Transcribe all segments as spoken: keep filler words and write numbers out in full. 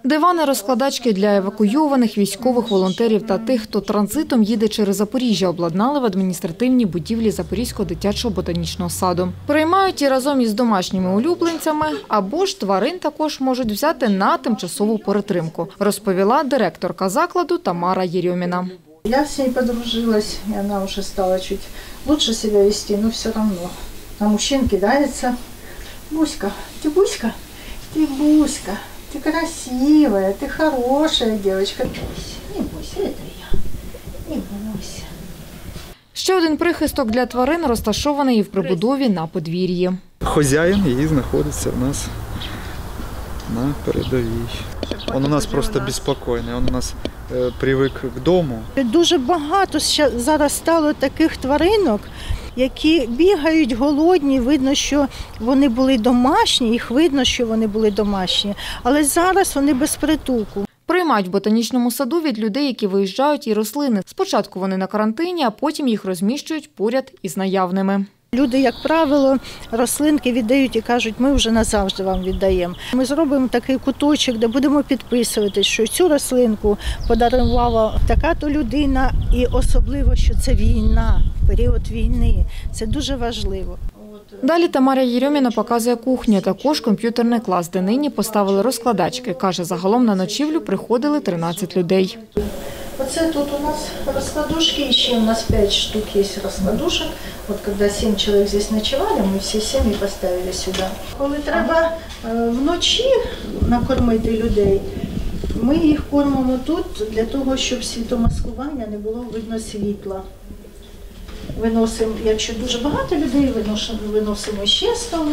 Дивани, розкладачки для евакуйованих, військових, волонтерів та тих, хто транзитом їде через Запоріжжя, обладнали в адміністративній будівлі Запорізького дитячого ботанічного саду. Приймають і разом із домашніми улюбленцями, або ж тварин також можуть взяти на тимчасову перетримку, розповіла директорка закладу Тамара Єрьоміна. Я с ней подружилась, и она уже стала чуть лучше себя вести, но все равно. На мужчин кидается. Буська, ты Буська, ты Буська, ты красивая, ты хорошая девочка. Не бойся, это я, не бойся. Ще один прихисток для тварин розташований і в прибудові на подвір'ї. Хазяїн її знаходиться в нас на передовій. Він у нас просто безпокійний, він у нас е, привик к дому. Дуже багато зараз стало таких тваринок, які бігають голодні, видно, що вони були домашні, їх видно, що вони були домашні, але зараз вони без притулку. Приймають в ботанічному саду від людей, які виїжджають, і рослини. Спочатку вони на карантині, а потім їх розміщують поряд із наявними. Люди, як правило, рослинки віддають і кажуть, ми вже назавжди вам віддаємо. Ми зробимо такий куточок, де будемо підписувати, що цю рослинку подарувала така-то людина, і особливо, що це війна, період війни. Це дуже важливо. Далі Тамара Єрьоміна показує кухню, також комп'ютерний клас, де нині поставили розкладачки. Каже, загалом на ночівлю приходили тринадцять людей. Оце тут у нас раскладушки, еще у нас пять штук есть раскладушек. Вот когда семь человек здесь ночевали, мы все семь поставили сюда. Коли треба вночі накормити людей, ми їх кормимо тут для того, щоб світомаскування не було видно світла. Виносимо, якщо дуже багато людей, виносимо, виносимо ще столи.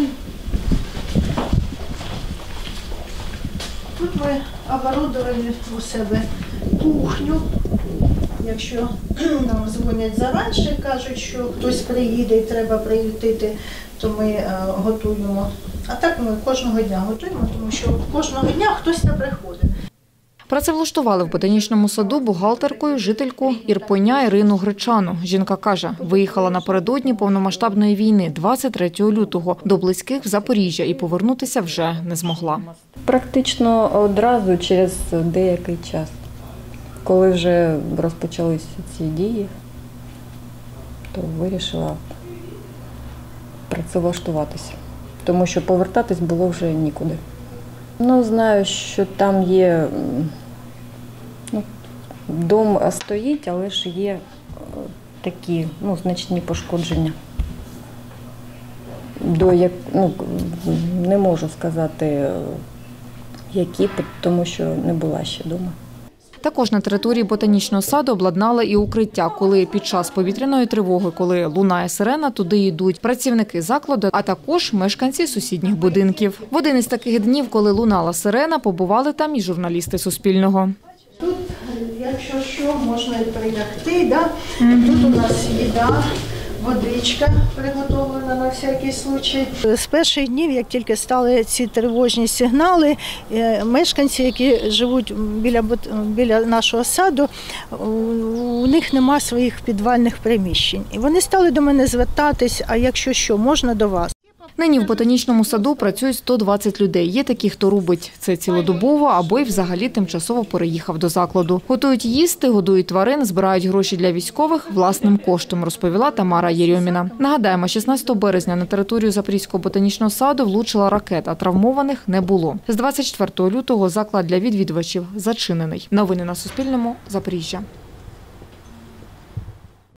Тут ми оборудували у себе кухню. Якщо нам дзвонять заранше, кажуть, що хтось приїде і треба приїти, то ми е, готуємо. А так ми кожного дня готуємо, тому що кожного дня хтось не приходить. Працевлаштували в ботанічному саду бухгалтеркою жительку Ірпеня Ірину Гречану. Жінка каже, виїхала напередодні повномасштабної війни двадцять третього лютого до близьких в Запоріжжя і повернутися вже не змогла. Практично одразу через деякий час, коли вже розпочалися ці дії, то вирішила працевлаштуватися, тому що повертатись було вже нікуди. Ну, знаю, що там є, ну, дом стоїть, але ж є такі, ну, значні пошкодження. До як, ну, не можу сказати, які, тому що не була ще вдома. Також на території ботанічного саду обладнали і укриття, коли під час повітряної тривоги, коли лунає сирена, туди йдуть працівники закладу, а також мешканці сусідніх будинків. В один із таких днів, коли лунала сирена, побували там і журналісти Суспільного. Тут, якщо що, можна і прилягти, да? Тут у нас їда, водичка приготовлена на всякий случай. З перших днів, як тільки стали ці тривожні сигнали, мешканці, які живуть біля, біля нашого саду, у них нема своїх підвальних приміщень. І вони стали до мене звертатись, а якщо що, можна до вас. Нині в ботанічному саду працюють сто двадцять людей. Є такі, хто робить це цілодобово або й взагалі тимчасово переїхав до закладу. Готують їсти, годують тварин, збирають гроші для військових власним коштом, розповіла Тамара Єрьоміна. Нагадаємо, шістнадцятого березня на територію Запорізького ботанічного саду влучила ракета. Травмованих не було. З двадцять четвертого лютого заклад для відвідувачів зачинений. Новини на Суспільному. Запоріжжя.